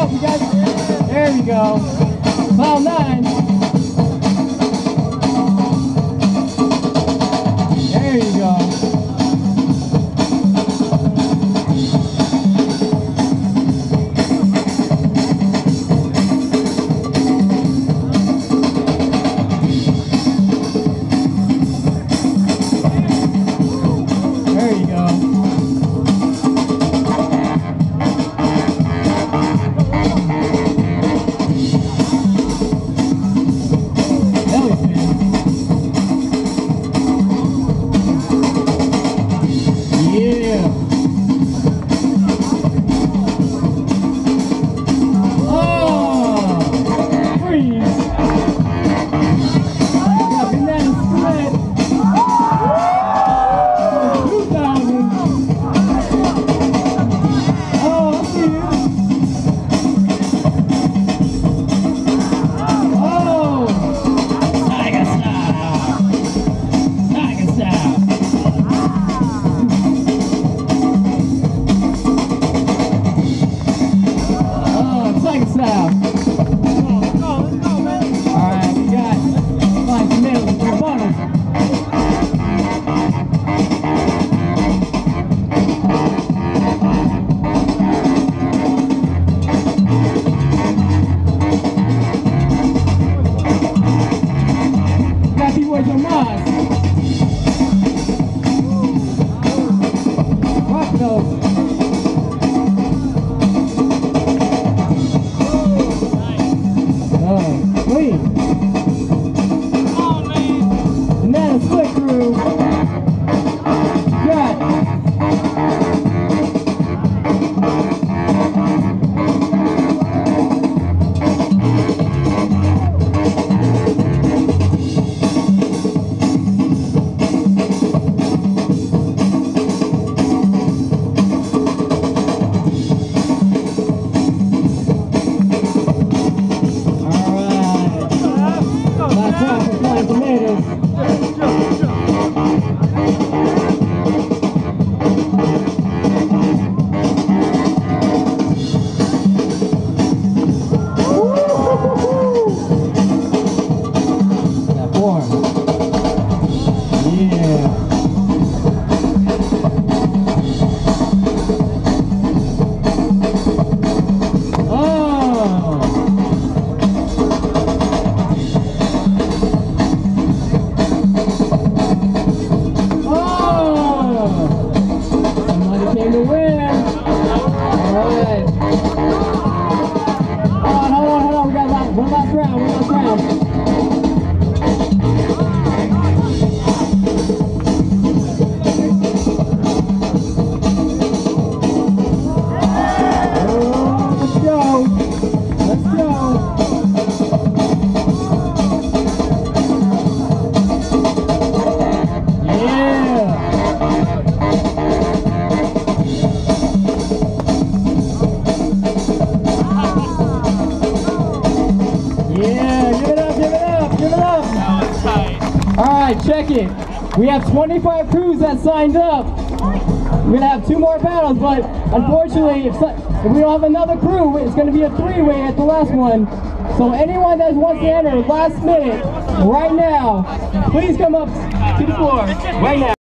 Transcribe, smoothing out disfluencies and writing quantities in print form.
up. We got, there we go. Cloud 9. There you go. There you go. Check it. We have 25 crews that signed up. We're gonna have 2 more battles, but unfortunately, if we don't have another crew, it's gonna be a 3-way at the last one. So anyone that wants to enter last minute, right now, please come up to the floor right now.